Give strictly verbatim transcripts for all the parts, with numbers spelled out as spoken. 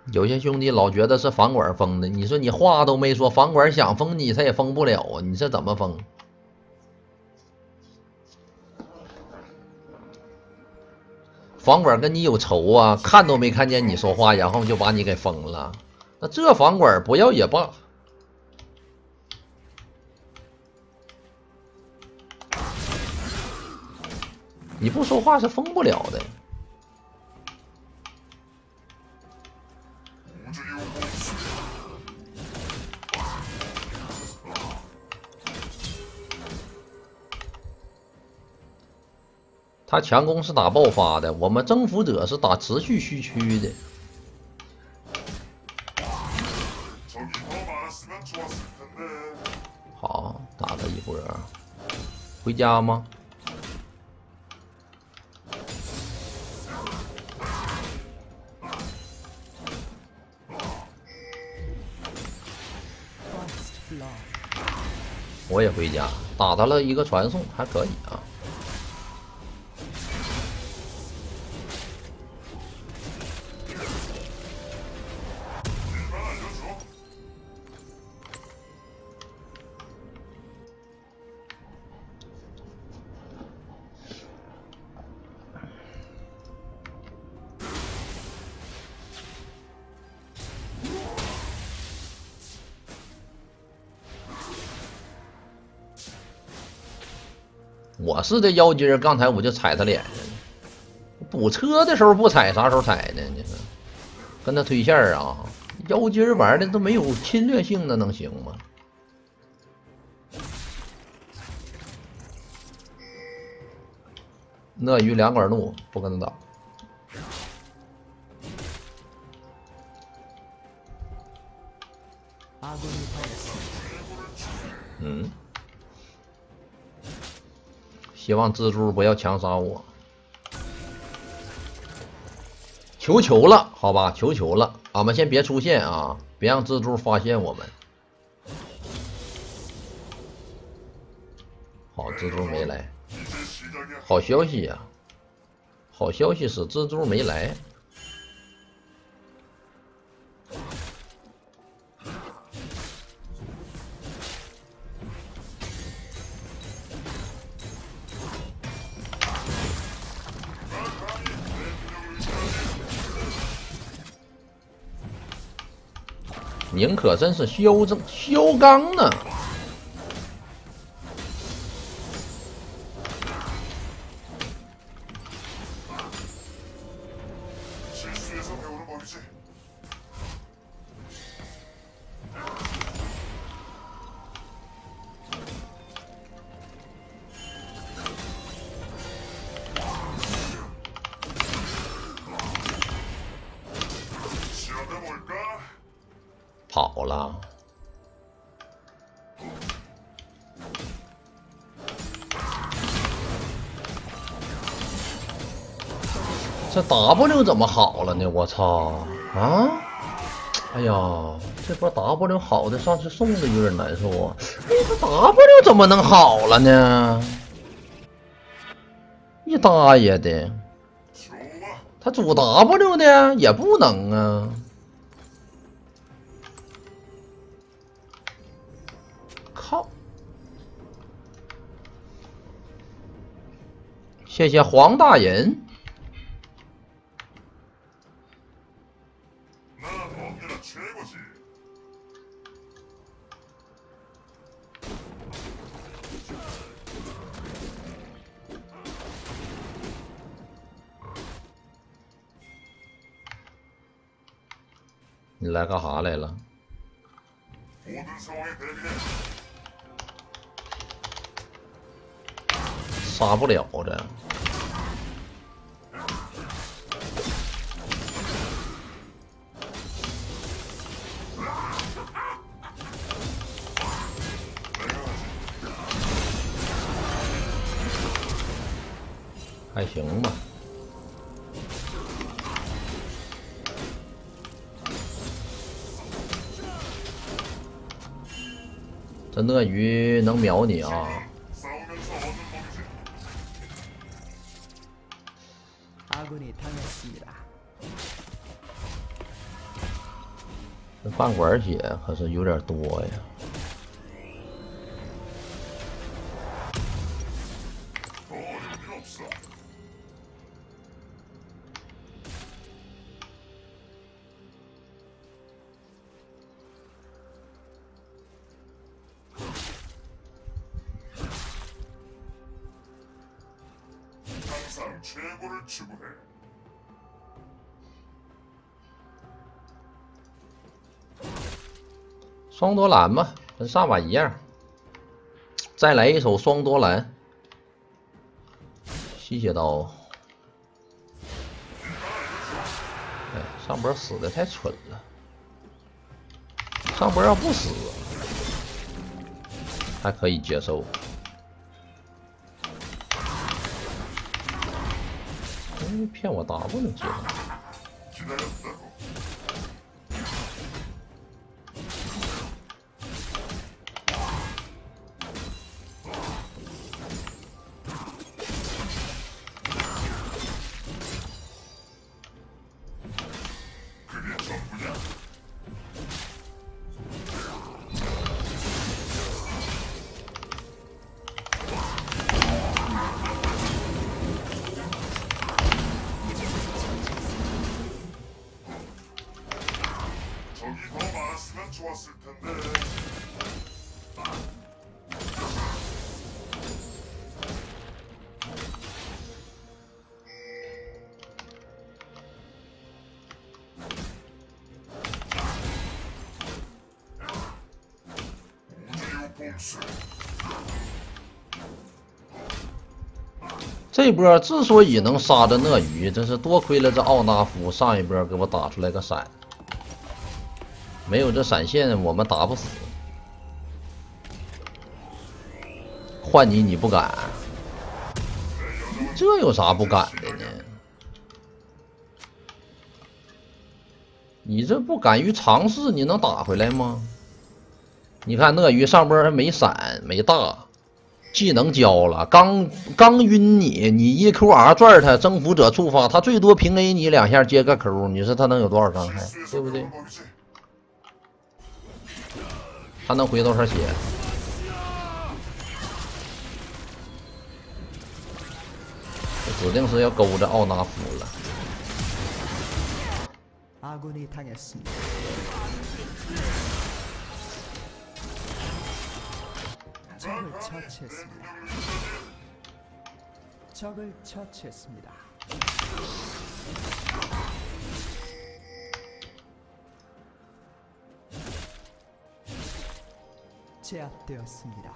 有些兄弟老觉得是房管封的，你说你话都没说，房管想封你，他也封不了啊！你这怎么封？房管跟你有仇啊，看都没看见你说话，然后就把你给封了。那这房管不要也罢。你不说话是封不了的。他强攻是打爆发的，我们征服者是打持续虚区的。好，打他一波，回家吗？我也回家，打他了一个传送，还可以啊。我是这妖精，刚才我就踩他脸上，补车的时候不踩，啥时候踩呢？你说跟他推线啊？妖精玩的都没有侵略性的，能行吗？鳄鱼两管怒，不跟他打。嗯。希望蜘蛛不要强杀我，求求了，好吧，求求了，俺们先别出现啊，别让蜘蛛发现我们。好，蜘蛛没来，好消息呀、啊，好消息是蜘蛛没来。宁可真是嚣张嚣张呢。跑了，这 W 怎么好了呢？我操啊！哎呀，这波 W 好的，上次送的有点难受啊。哎，这 W 怎么能好了呢？你大爷的！他主 W 的也不能啊。靠！谢谢黄大人。你来干啥来了？杀不了这。还行吧。这鳄鱼能秒你啊！ 这半管血可是有点多呀。双夺蓝吧，跟上把一样。再来一手双夺蓝，吸血刀。哎，上波死的太蠢了。上波要不死，还可以接受。哎，骗我 W 能接到。 这波之所以能杀着鳄鱼，真是多亏了这奥纳夫上一波给我打出来个闪，没有这闪现我们打不死。换你你不敢，这有啥不敢的呢？你这不敢于尝试，你能打回来吗？你看鳄鱼上波还没闪没大。 技能交了，刚刚晕你，你一 Q R 拽他，征服者触发，他最多平 A 你两下接个 Q， 你说他能有多少伤害？对不对？他能回多少血？这指定是要勾着奥纳夫了。 적을 처치했습니다. 적을 처치했습니다. 제압되었습니다.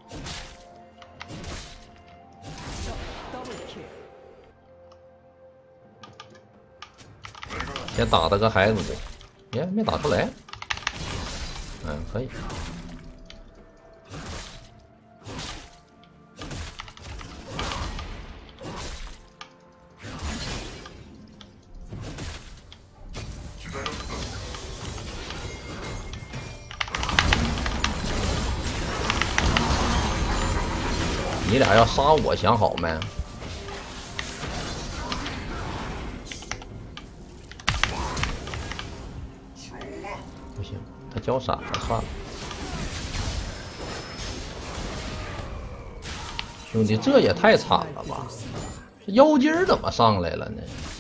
더블킬. 先打他个海弩，耶，没打出来。嗯，可以。 你俩要杀我，想好没？不行，他交闪了，算了。兄弟，这也太惨了吧！这妖精儿怎么上来了呢？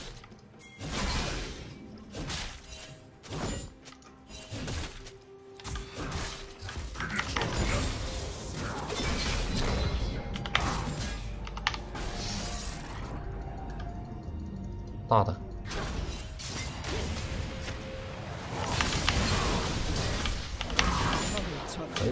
大的，哎，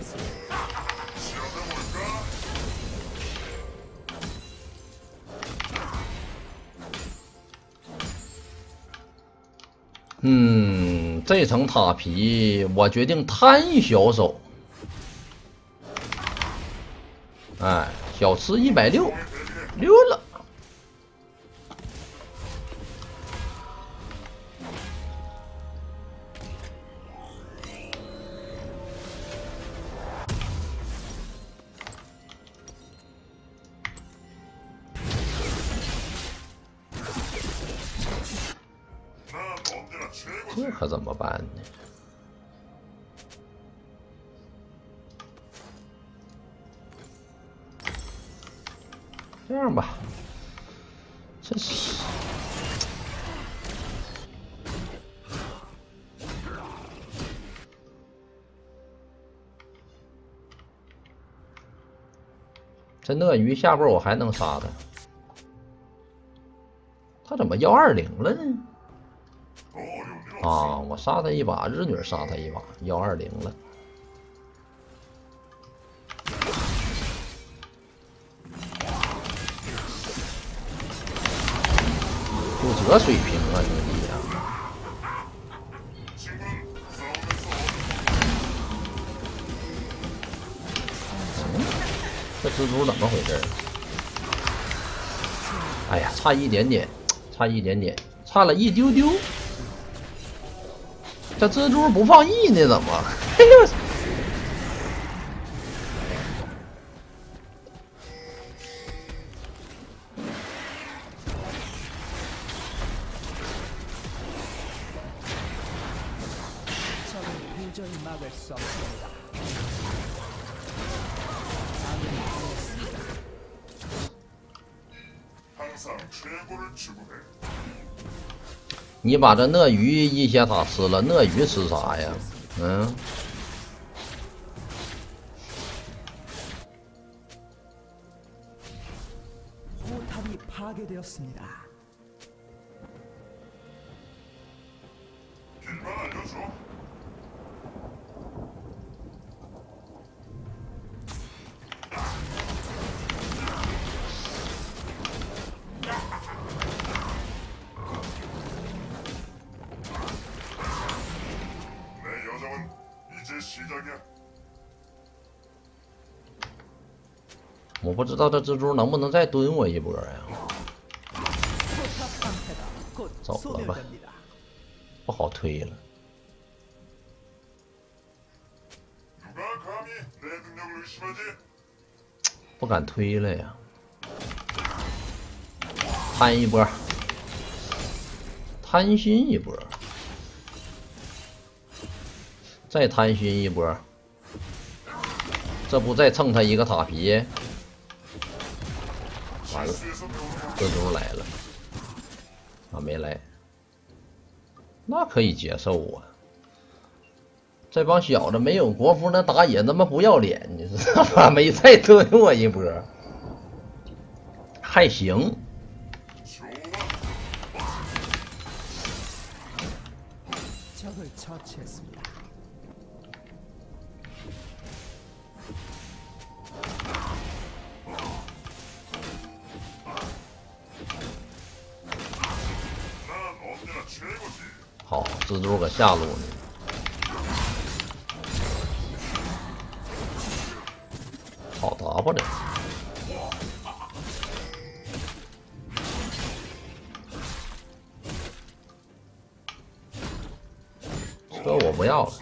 嗯，这层塔皮我决定摊小手，哎，小吃一百六，溜了。 这可怎么办呢？ 这样吧，这是这鳄鱼下波我还能杀他，他怎么幺二零了呢？啊，我杀他一把，日女杀他一把，幺二零了。骨折水平啊，兄弟啊！嗯，这蜘蛛怎么回事？哎呀，差一点点，差一点点，差了一丢丢。这蜘蛛不放 E 呢？怎么？哎呦！你把这鳄鱼一血塔吃了，鳄鱼吃啥呀？嗯。 포탑이 파괴되었습니다. 길만 알려줘. 내 여정은 이제 시작이야. 我不知道这蜘蛛能不能再蹲我一波呀？走了吧，不好推了。 不敢推了呀，贪一波，贪心一波，再贪心一波，这不再蹭他一个塔皮？完了，蜘蛛来了，啊没来，那可以接受啊。 这帮小子没有国服，那打野他妈不要脸，你知道吗？没再蹲我一波，还行。 적을 처치했습니다. 난 언제나 최고지. 好，蜘蛛搁下路呢。 好打吧这，车我不要了。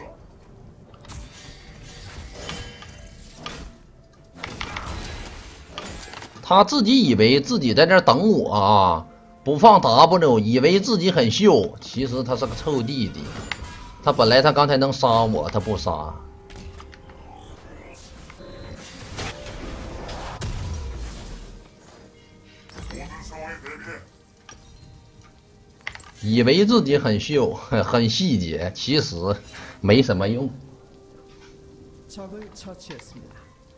他自己以为自己在这等我啊，不放 W， 以为自己很秀，其实他是个臭弟弟。他本来他刚才能杀我，他不杀。 以为自己很秀，很细节，其实没什么用。 적을 처치했습니다.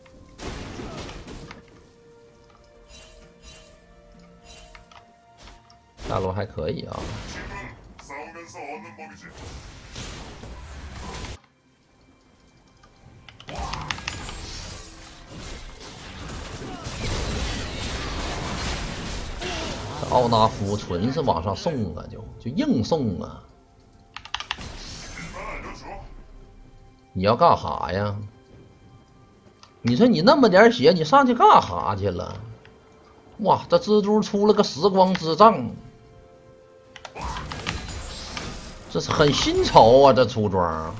下路还可以啊。 싸우면서 얻는 법이지. 奥纳夫纯是往上送啊，就就硬送啊！你要干哈呀？你说你那么点血，你上去干哈去了？哇，这蜘蛛出了个时光之杖，这是很新潮啊！这出装。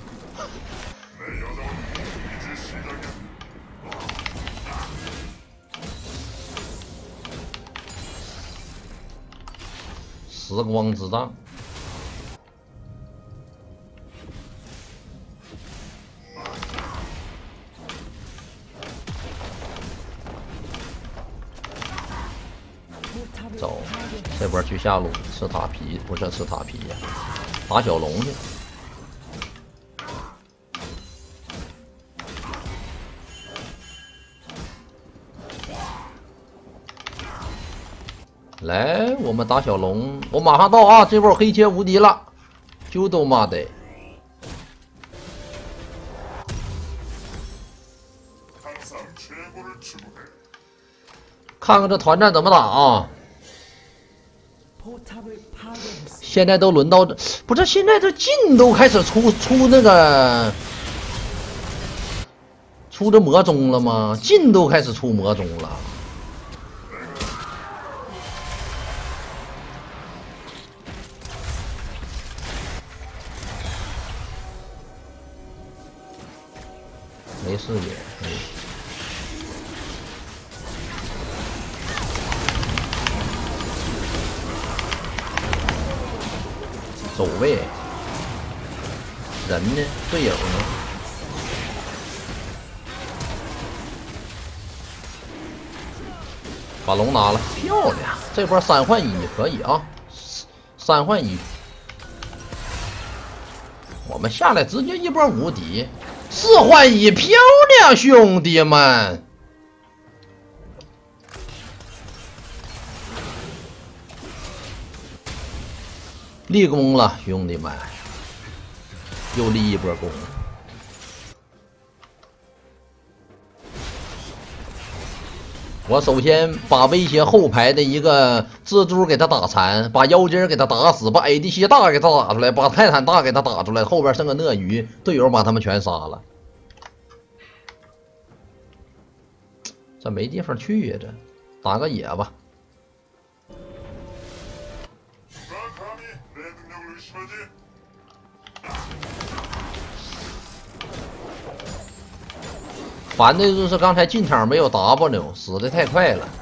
时光之杖， 走，这波去下路吃塔皮，不是吃塔皮呀，打小龙去。来，我们打小龙，我马上到啊！这波黑切无敌了，就都妈的！看看这团战怎么打啊！现在都轮到这，不是现在这晋都开始出出那个出这魔宗了吗？晋都开始出魔宗了。没视野，嗯、走位，人呢？队友呢？把龙拿了，漂亮！这波三换一可以啊，三换一，我们下来直接一波无敌。四换一，漂亮，兄弟们！立功了，兄弟们！又立一波功。我首先把威胁后排的一个蜘蛛给他打残，把妖精给他打死，把 A D C 大给他打出来，把泰坦大给他打出来，后边剩个鳄鱼，队友把他们全杀了。这没地方去呀，这打个野吧。烦的就是刚才进场没有 W， 死的太快了。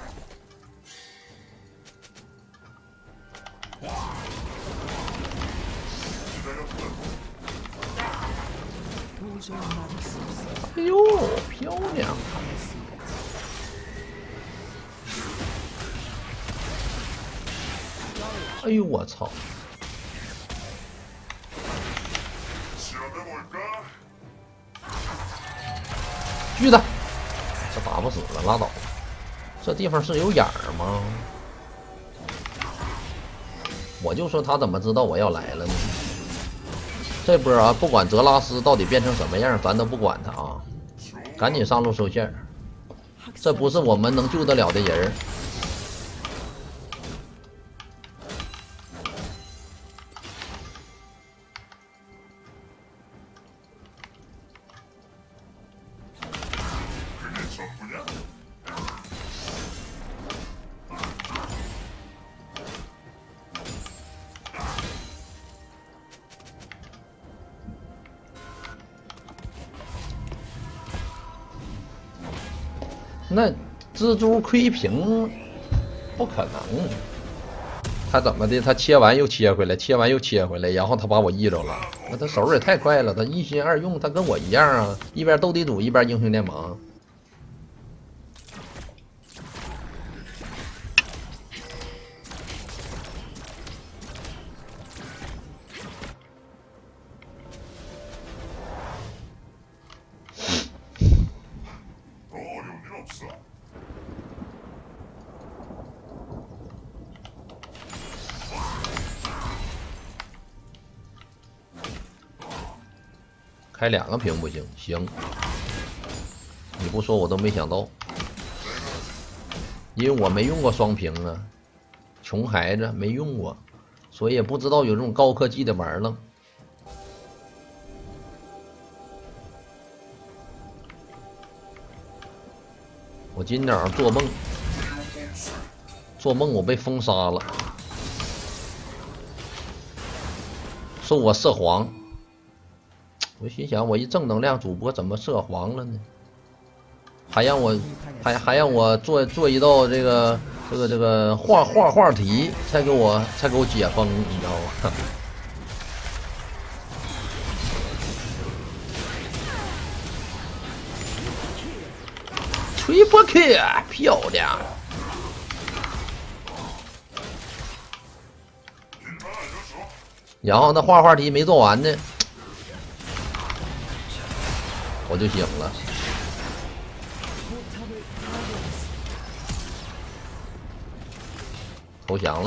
哎呦，漂亮！哎呦，我操！狙他！这打不死了，拉倒。这地方是有眼儿吗？我就说他怎么知道我要来了呢？这波啊，不管泽拉斯到底变成什么样，咱都不管他啊！赶紧上路收线，这不是我们能救得了的人。那蜘蛛窥屏不可能，他怎么的？他切完又切回来，切完又切回来，然后他把我移着了。那他手也太快了，他一心二用，他跟我一样啊，一边斗地主一边英雄联盟。开两个屏不行，行，你不说我都没想到，因为我没用过双屏啊，穷孩子没用过，所以也不知道有这种高科技的玩意儿。我今天早上做梦，做梦我被封杀了，说我涉黄。我心想，我一正能量主播怎么涉黄了呢？还让我还还让我做做一道这个这个这个画画画题，才给我才给我解封，你知道吗？吹波 K， 漂亮！ 然后那画画题没做完呢，我就醒了。投降了。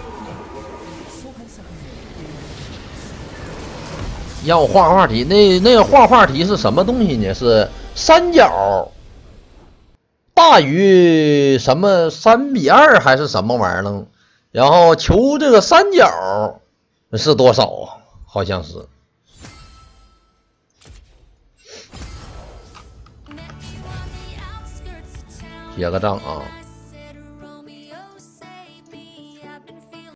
让我画画题，那那个画画题是什么东西呢？是三角大于什么三比二还是什么玩意儿呢？然后求这个三角是多少啊？好像是。结个账啊。